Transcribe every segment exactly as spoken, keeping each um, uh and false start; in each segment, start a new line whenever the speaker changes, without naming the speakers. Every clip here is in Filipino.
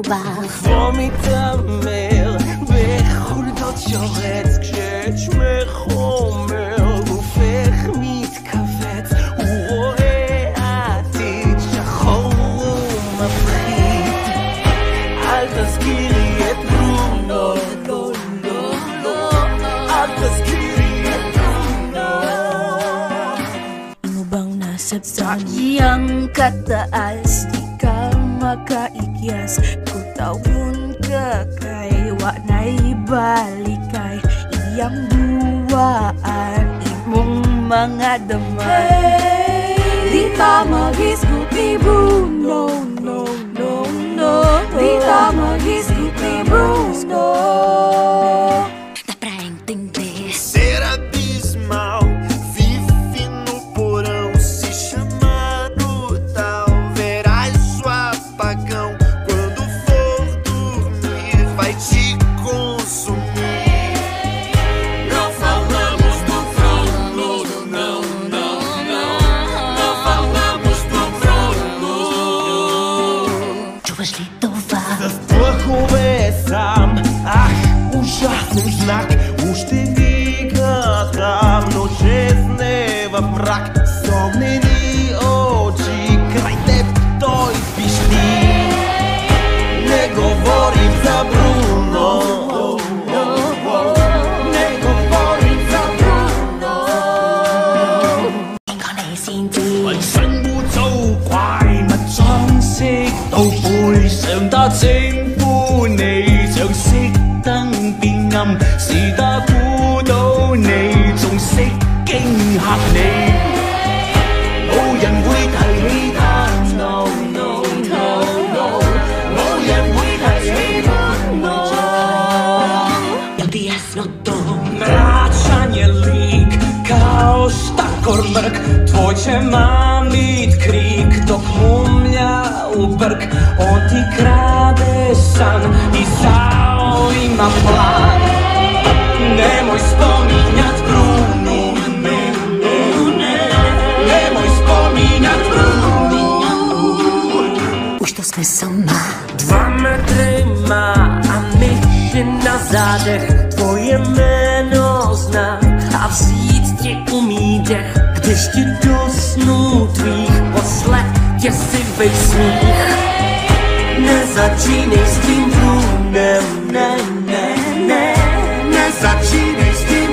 דבר.
כמו מתעמר בחולדות שורץ, כששמך אומר גופך מתכווץ, הוא רואה עתיד שחור ומפחיד. אל תזכירי את ברונו, לא, לא, לא, אל תזכירי את ברוno.
Ano bang nasa sa iyang kataas, di ka makaikyas. Kung taon ka kay wa na'y balikay, iyang buwaan imong mga damay. Di ta mag-isgot ni Bruno, no, no, no. Di ta mag-isgot ni Bruno. Dá pra entender.
Ser abismal, vive no porão, se chamar brutal. Verás o apagão quando for dormir, vai te consumir. Não falamos do Bruno, não, não, não. Não falamos do Bruno.
Czuwasz litowa.
Zasłuchuje sam, ach, ужасный знак. Уж ты никогда в ночесне во мрак. Согнени очи, край теб той пищи. Не говорим за Бруно, не говорим за Бруno.
應該你先知。
渾身污糟怪物裝飾到背上，得稱呼你像熄燈變暗，是得估到你，仲識驚嚇你。冇人會提起他 ，no no no no， 冇人會提起他 ，no。
有啲jasno to.
Mračan je lik, kao štakormrk, tvoj će mamit krik dok mumlja u brk. On ti krade san i sao ima plan. Nemoj spominjat Bruno, ne, ne, ne. Nemoj spominjat Bruno.
Už to sme sama.
Dva metry má a myši na zádech, tvoje jméno zná a vzít tě umí dech. Když ti do snů tvých posle děsivej smích. Nezačínej s tím Brunem, ne, ne, ne. Nezačínej s tím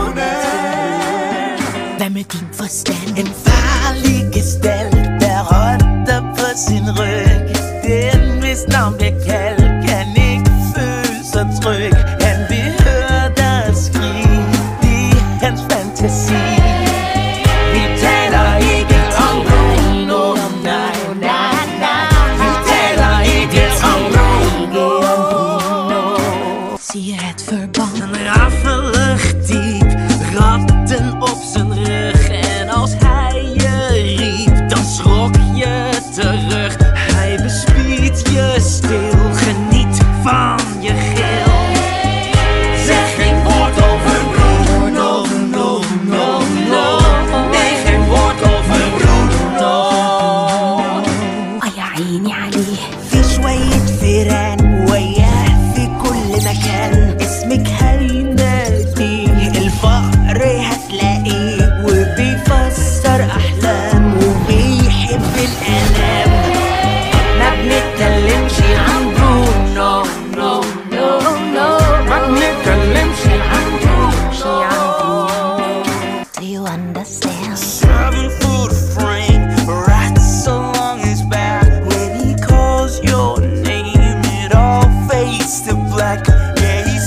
Brunem.
Hvad med din forstand?
En farlig gestalt, der rotter på sin ryg. Den, hvis navn bliver kaldt, kan ikke føle sig tryg. Han vil høre dig skrige, det er hans fantasi. Vi taler ikke om Bruno, nej, nej, nej. Vi taler ikke om Bruno.
Zie je het verband?
Een raffelig diep, ratten op zijn rug. En als hij je riep, dan schrok je terug. Hij bespiedt je stil, geniet van je gil. Zeg geen woord over Bruno, no, no, no. Nee, geen woord over Bruno.
يا عيني عليه.
في شوية فيران وياه في كل مكان، اسمك هيناديه، الفقر هتلاقيه، وبيفسر أحلام وبيحب الآلام. ما بنتكلمش عن برونو، نو نو نو، ما بنتكلمش عن برونو.
Do you understand?
Seven foot frame, rats along his back. When he calls your name, it all fades to black. Yeah, he's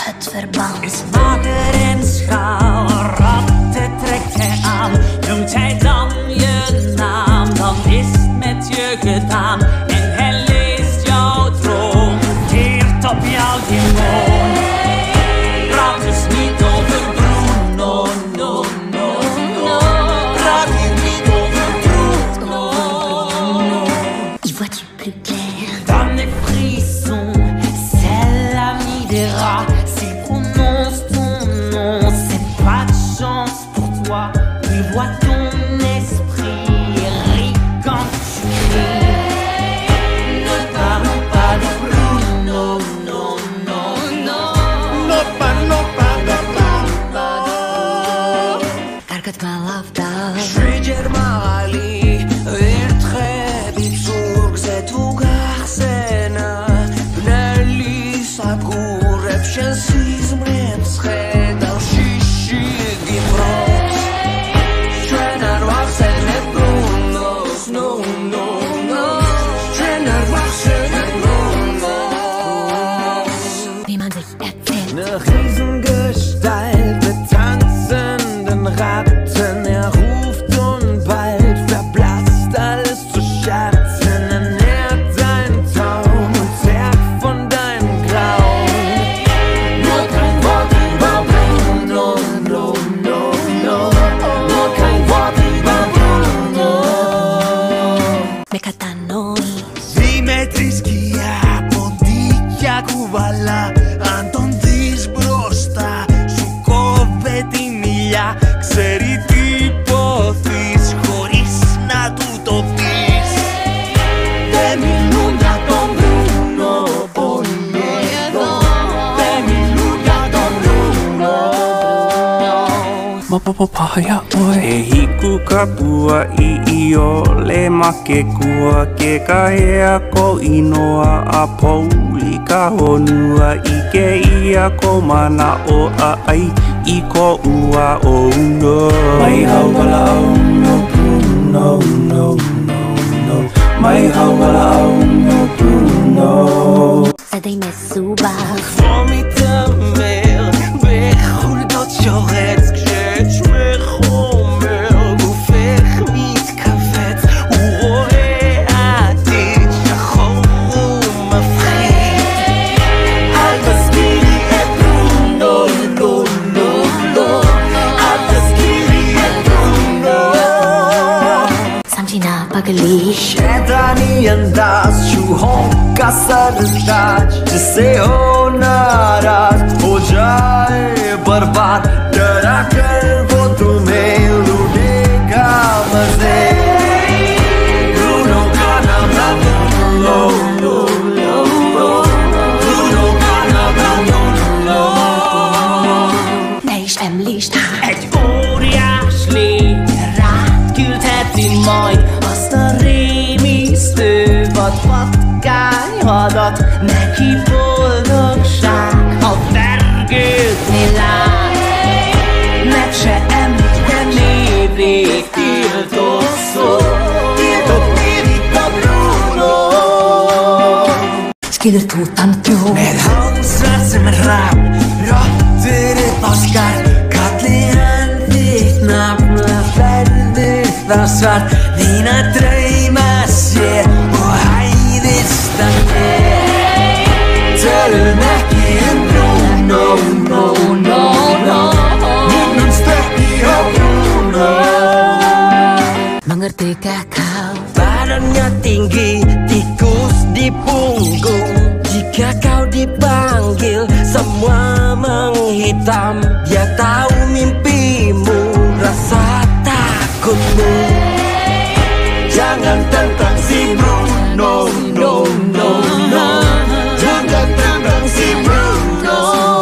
het verband
is mager en schaal, ratten trekt hij aan. Noemt hij dan je naam, dan is het met je gedaan. En hij leest jouw droom, keert op jouw demon. Praat dus niet over Bruno, no, no, no. Praat hier niet over Bruno.
Y vois-tu plus clair?
Dans les frissons, c'est l'ami des rats. S'il prononce ton nom, c'est pas de chance pour toi. Il voit ton esprit et rit quand tu cries. Ne parlons pas de Bruno, non, non, non.
Ne parlons pas de Bruno.
Carcă-ți mă lafta
Schweiger Mali, weer treb ik zoek, zet hoe garsena. Pneli sakur, rep shensizm, rep sched, al shishi giprox. Strenar waxen et Brunos, no, no, no. Strenar waxen et Brunos.
wie man sich erzählt.
Eine Riesengestalt mit tanzenden Ratten. Er ruft und bald verblasst alles zu Schatten. Er nährt deinen Traum und zerrt von deinem Grauen. Nur kein Wort über Bruno, no, no, no. Nur kein Wort über Bruno.
Mekatanoi
Simetriskia, pontikia kuvala, Anton της μπροστά, σου κόβε τη μιλιά. Ξέρει τι υποθείς, χωρίς να του το πεις. Δεν μιλούν για τον Μπρούνο, πολύ εδώ. Δεν μιλούν για τον Μπρούνο.
Mapapapaya oi E hiku ka pua I io le make kua Ke ka hea ko inoa a pouli ka honua I ke ia ko mana o a ai I ko ua o uno Mai hauala au no Bruno, no, no, no Mai hauala au no Bruno
Să dai מסובך
מתעמר בחולדות שורץ כששמך אומר גופך מתכווץ הוא רואה עתיד שחור ומפחיד אל תזכירי את ברונו לא לא לא אל תזכירי את ברונו
Samtina pagalish
שדני אנדס שהוא הוקה סרטאץ' जिसे हो नाराज हो जाए बर्बाद डरा कर वो तुम्हें लूटेगा मजे Bruno का नाम है Bruno, Bruno का नाम है Bruno.
Ne is emlista
Egy óriás lény rád küldheti majd azt a rémisztő vad patkányhadat. Neki boldogság, ha vergődni lát. Meg se említ, de névét tiltott szó.
Tiltott név itt a Bruno.
Skillertutan tjó
Med halsar som en ram, råttor ett påskar. Kattligen ditt namn är fruktansvärt. Dina drömmar ser och hejdista ner. Töllen är en Bruno, no, no, no. Munnen stökig av Bruno.
Mengerti kakao
Badannya tinggi, tikus di punggung. Jika kau dipanggil, semua menghitam. Dia tahu mimpimu, rasa takutmu. Jangan tentang si Bruno, no, no, no. Jangan tentang si Bruno.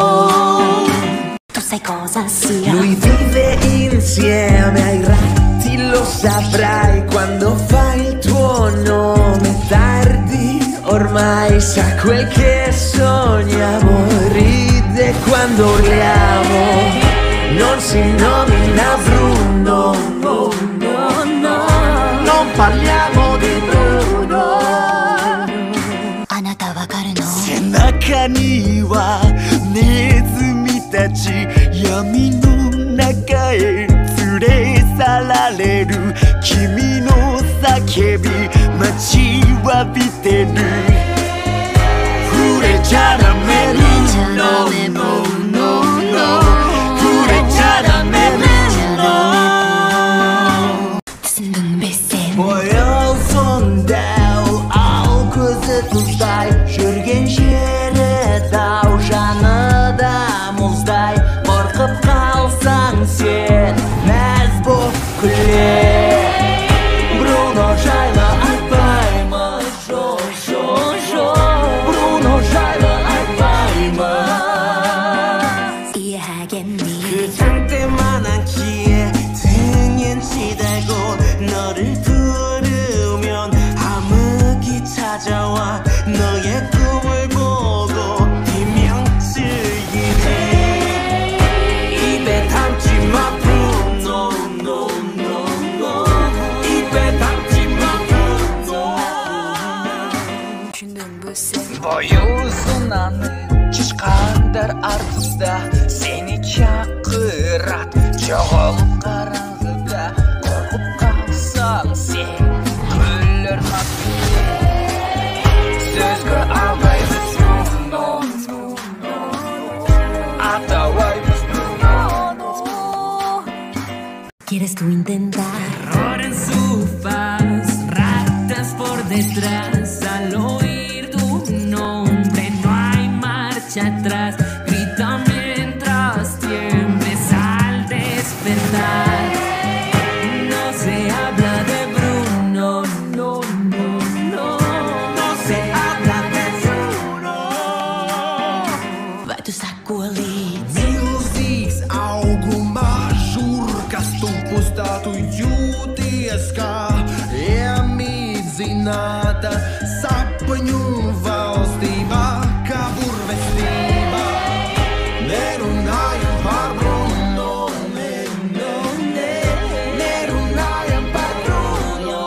Tu sai cosa sia
Lui vive insieme ai ratti, lo saprai quando fai il tuo nome. Tardi, ormai sa quel che sogniamo. Ride quando urliamo, non si nomina Bruno, no, no, no. Non parliamo di Bruno.
Anata wakaru no
Senaka ni wa netsu 케비 마치와 빗대를 후레자라 메루 no no no no 후레자라 메루 no 보여 손대우 ау күзетуздai жүрген жері-дау жаныда мұздай қорқып қалсаң сен мәз боп күле Бруно жайлы айтпаймыз жо-жо-жо Бруно жайлы айтпаймыз
이해하겠니
그럴 때만한 기에 등엔 시달고 너를 부르면 암흑이 찾아와 너의 꿈을 보고 비명치기지 입에 담지 마 Bruno no no no 입에 담지 마 Bruno Boyusun anı çıkandır ardında seni çakırat çoğalıp karanlıkta korkup kalsan sen güller makbule sözgü almayız Bruno atavayız Bruno
¿Quieres tú intentar?
Error en su faz, ratas por detrás. Al oír tu nombre no hay marcha atrás. Grita mientras tiembles al despertar. No se habla de Bruno, no, no, no. No se habla de Bruno.
Vai tu sacudir
Music's algumas jurkas tu pustatu jūties-kā iemīdzināta sapņu valstībā, kā burvestībā. Nerunājam par Bruno, ne, no, ne, nerunājam par Bruno.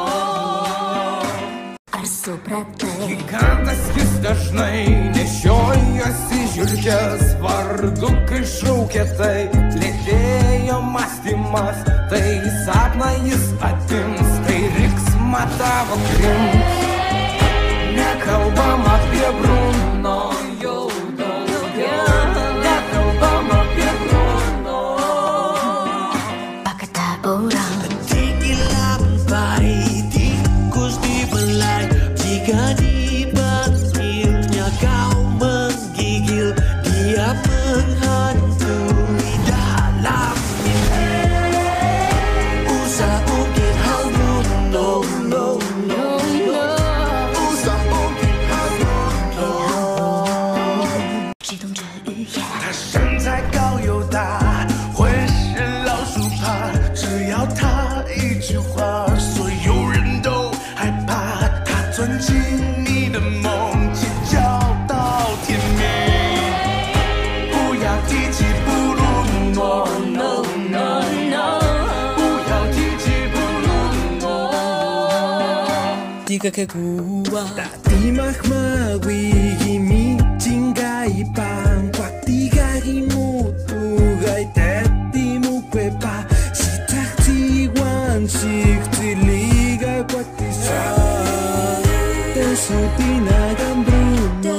ar supratai
Gigantas jis dažnai nešiojosi žiurkės vardu, kai šaukė tai lėtėjo mąstymas, tai sapną jis atims, kai riksmą tavo krims. Nekalbam apie Bruno, jau daugiau, nekalbam apie Bruno.
Pakata orang
Tinggi lampai, tikus dibelai, jika dipanggilnya kau menggigil, dia menghantui dalam mimpi. Usah ungkit hal Bruno, no, no, no. Usah ungkit hal Bruno.
是动着语言
他身材高又大，会是老鼠怕，只要他一句话，所有人都害怕。他钻进你的梦，尖叫到天明。不要提起布鲁诺 ，no no no， 不要提起布鲁诺。
Tiga ke gua
Tadi mahmawi imi tinggai pang Patiga imutu gai tetimu kwepa Sitak tiwan sik tiliga kwatisa Desupinagan Bruno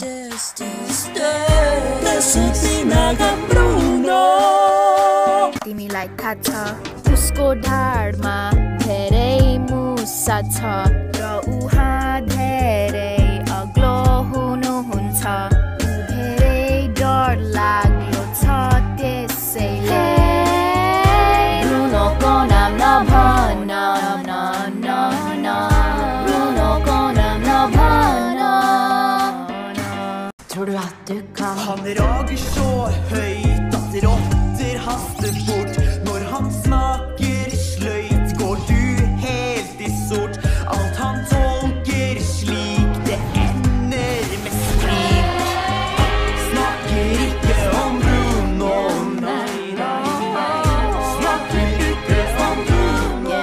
Desupinagan Bruno
तिमीलाई थाहा छ उसको ढाडमा धेरै मुसा छ र उहाँ धेरै अग्लो हुनुहुन्छ उ धेरै डर लाग्यो छ त्यसैले ब्रुनोको नाम नभन न न न ब्रुनोको नाम नभन
Tror du att du kan?
Han rager så høyt at rotter haster bort. Når han snakker sløyt, går du helt i sort. Alt han tolker slik, det ender med skrik. Snakker ikke om Bruno, nei, nei, nei. Snakker ikke om Bruno.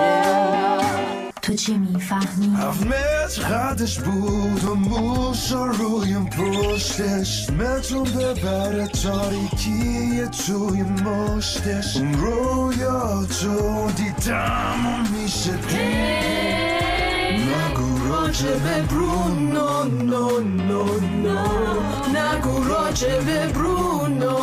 تو چی میفهمی؟
Avmet radش بود و موش و رویم پشتش متون ببره تاریکی توی مشتش اون رویاتو دیدم و میشه دید
راجع به برونو نو نو نو نگو راجع به برونو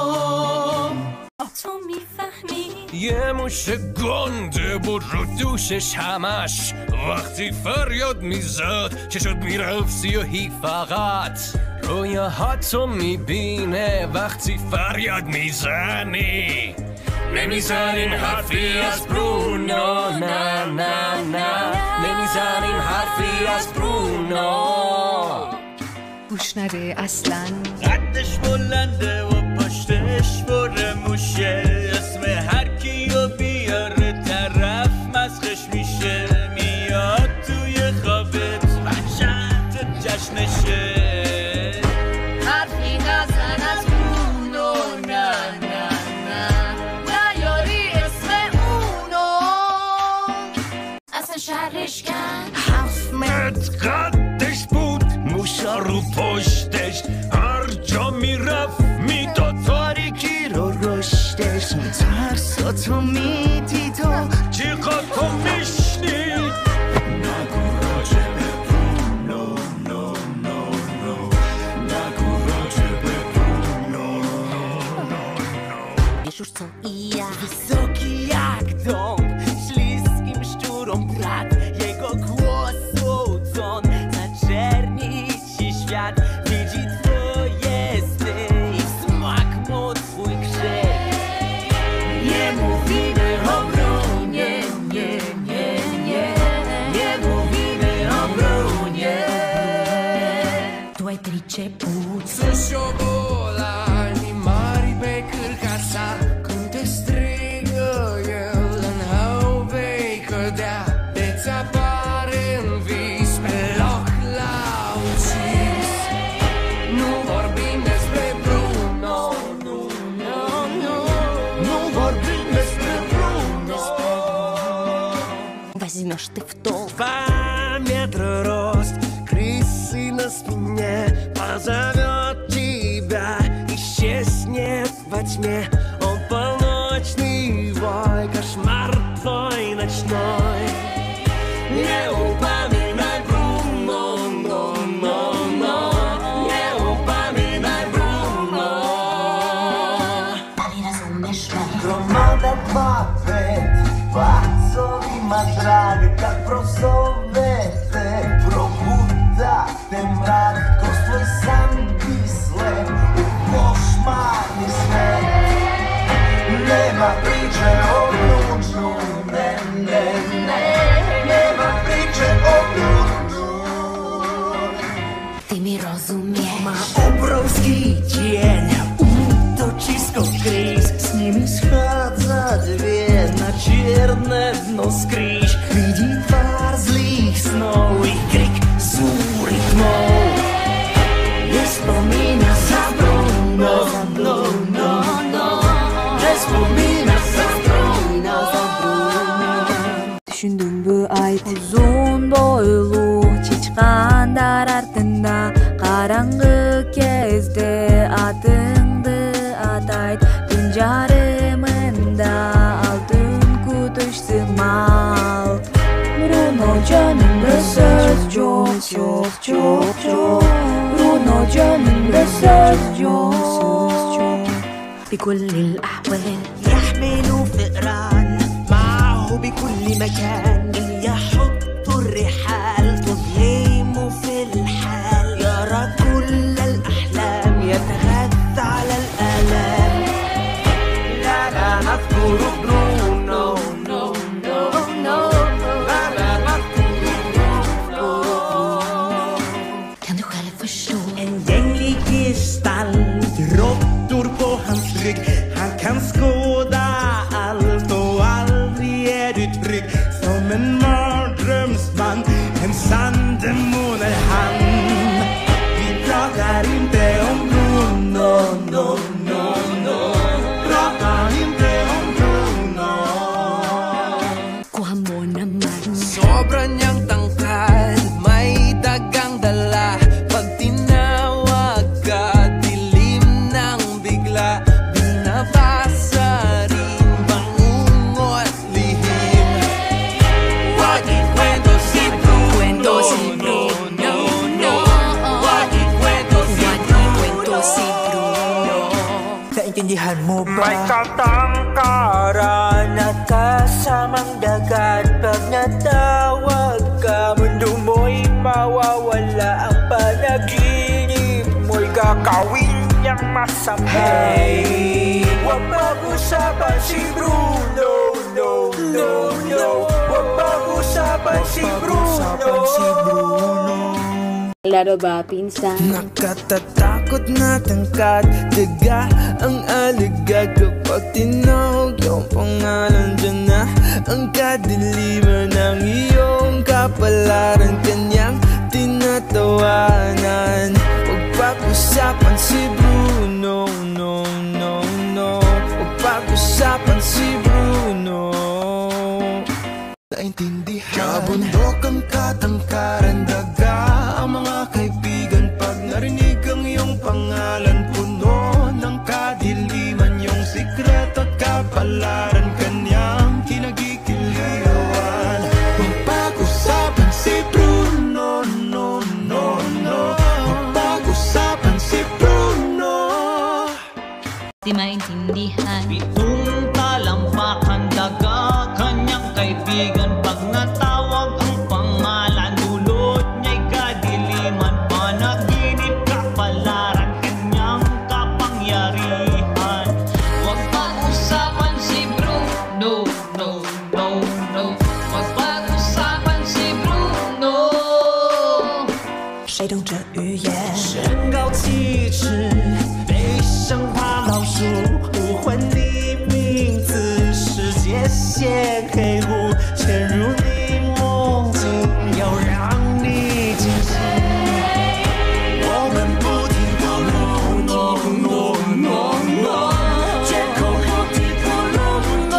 تو میفهمی
یه موش گنده بود رو دوشش همش وقتی فریاد میزد چه شد میرفت سیاهی فقط رویاهاتو میبینه وقتی فریاد میزنی نمیزنیم حرفی از برونو نه نه نه نمیزنیم حرفی از برونو
گوش نده اصلا
قدش بلنده و پشتش بره موشه اسم هر کیو بیاره طرف مسخش میشه میاد توی خوابت وحشت جشنشه
حرفی نزن از برونو نه نه نه نیاری اسم اونو اصلا شرش کن
هفت متر قدش بود موشا رو پشتش هر جا میرفت میداد تاریکی رو رشتش ترساتو میدید و چیقاتو میشنید نگو راجع به برونو نو نو نو نگو راجع به برونو
Wiesz już co i ja Wysoki jak dom Śliskim szczurom brat Jego głosu ton Zaczerni ci świat Widzi twoje sny I smak mu twój grzech Nie mówimy o brunie Nie, nie, nie Nie mówimy o brunie Tu ai trice puzzi
Suscio vola i mari beker kassa Kunde striga jöllen hou weker da Det är bara en vis belock lautis Nu var bindes med Bruno Nu, nu, nu Nu var bindes med Bruno
Возьмешь ты в толк
Два метра рост, крысы на спине позовет тебя, исчезнет во тьме. Он полночный вой, кошмар твой ночной. Не упоминай Бруно, но, но, но, не упоминай Бруно.
Gromada papet, pazzovi ma draghe, как просовете, пробуда те мрак, kroz tvoj san bislem, u košmarni sne. Nema priče o Brunu, ne, ne, ne, nema priče o Brunu. Ty mi rozumiesz? Ma obrovský dzień, utočisko gryz, с ними сходят две на черное дно скриж. Видит тварь злых снов и крик зурит тьмой. Не вспомина за Бруно, но, но, но, не вспомина за Бруno, за Bруno.
Düşündün bu ayt uzun boylu çıçkanlar ardında Karangı kezde adыңды atayt Gün jarımında altın kutuştu mal Bruno canımda söz yok yok yok yok Bruno canımda söz yok بكل الأحوال
يحمل فئران معه بكل مكان يحط الرحال تظلم في الحال يرى كل الأحلام يتغذى على الآلام لا لا نذكر برونو نو نو نو لا لا نذكر برونو
Kan du själv förstå?
En gänglig gestalt, råttor på hans rygg. Han kan skåda allt och aldrig är du trygg. Som en mardrömsman, en sann demon är han. Vi pratar inte om Bruno. naintindihan mo ba?
May katangkaran at kasamang dagat. Pag natawag ka, mundo mo'y mawawala. Ang panaginip mo'y gagawin niyang masama. Hey, huwag pag-usapan si Bruno. No, no, no. Huwag pag-usapan si Bruno.
Laro ba, pinsan?
Nakatatakot na tangkad, daga ang aligag. Kapag tinawag yung pangalan, dyan na ang kadiliman ng iyong kapalaran. Kanyang tinatawanan. Huwag pag-usapan si Bruno. No, no, no. Huwag pag-usapan si Bruno.
Naintindihan kabundok ang katangkaran, daga ang mga kaibigan. Pag narinig ang iyong pangalan, puno ng kadiliman. Yung sikreto at kapalaran, kanyang kinagigiliwan. Huwag pag-usapan si Bruno. No, no, no. Huwag pag-usapan si Bruno.
Di maintindihan.
Pitong talampakan, daga kanyang kaibigan. Pag natawag ang pangalan, dulot niya'y kadiliman. Panaginip, kapalaran, kanyang kapangyarihan.
Huwag pag-usapan si Bruno. No, no, no. Huwag pag-usapan si Bruno.
谁懂这语言？
身高七尺，背上爬老鼠，呼唤你名字，世界线黑雾潜入你梦境，要让你惊醒。我们不停地 no no no no， 绝口不提不 no no。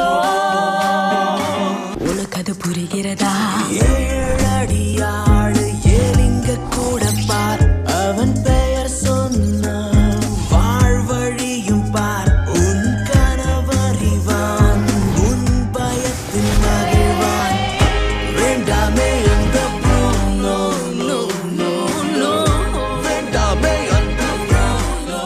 உனக்கது புரிகிறதா?
ஏழடியாடு ஏலிங்க கூட பார், அவன் பெயர் சொன்ன வாழ்வழியும் பார். உன் கனவறிவான், உன் பயத்தில் மகிழ்வான். வேண்டாமே அந்த Bruno, no, no, no. வேண்டாமே அந்த Bruno.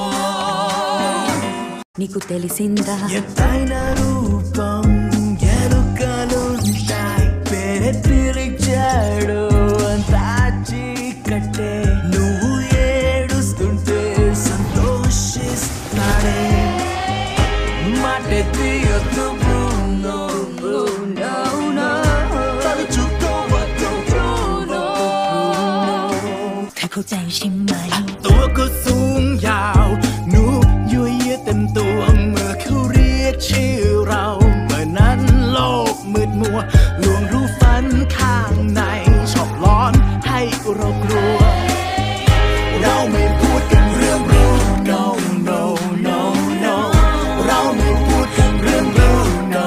నీకు తెలిసిందా?
ఎత్తైన రూపం ఎలుకలుంటాయి, పేరే పిలిచాడు అంతా చీకటే. నువ్వు ఏడుస్తుంటే సంతోషిస్తాడే, మాటే తీయొద్దు Bruno, Bruno, no. తలుచుకోవద్దు Bruno.
开口在心埋。
ตัวก็สูงยาวนุกยั่วเยียเต็มตัวเมื่อเขาเรียกชื่อเราเมื่อนั้นโลกมืดมัวลวงรู้ฝันข้างในชอบร้อนให้เรากลัว เราไม่พูดกันเรื่อง Bruno, no, no, no. เราไม่พูดกันเรื่อง Bruno.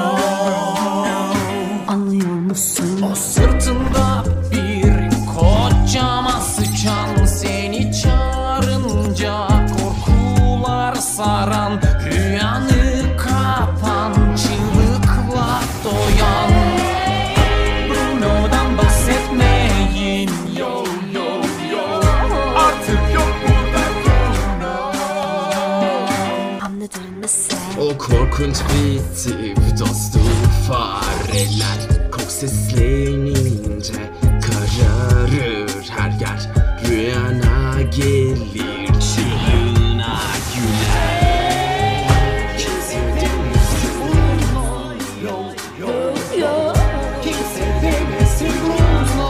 Anlıyor musun?
O sırtında bir kocaman sıçan, seni çağırınca korkular saran, rüyanı kapan, çığlıkla doyan. Bruno'dan bahsetmeyin, yo yo yo. Artık yok burada Bruno.
Anladın mı sen?
O korkunç bir tip dostu fareler. Kok seslenince kararır her yer. Rüyana gelir, çığlığına güler. Kimse demesin Bruno, yo yo yo. Kimse demesin Bruno.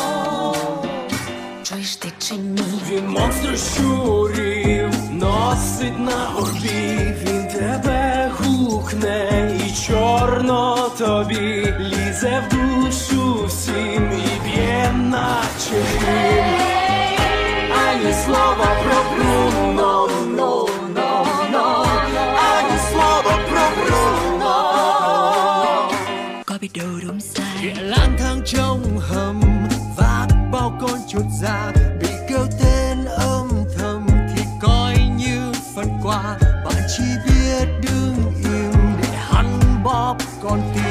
Чуєш ти чи ні?
Він монстр щурів носить на горбі. Він тебе гукне і чорно тобі лізе в душу всім і б'є наче грім. Ані слова про Bruno, no, no, no. Ані слова про Bruno.
ก็ไปดูรุมใส่
Địa lang thang trong hầm, vác bao con chuột già bị kêu tên âm thầm thì coi như phần quà. Bạn chỉ biết đứng im để hắn bóp con tim.